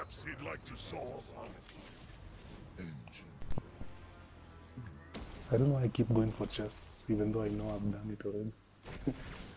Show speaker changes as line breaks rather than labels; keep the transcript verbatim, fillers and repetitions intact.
Perhaps he'd like to solve our little engine.
I don't know why I keep going for chests, even though I know I've done it already.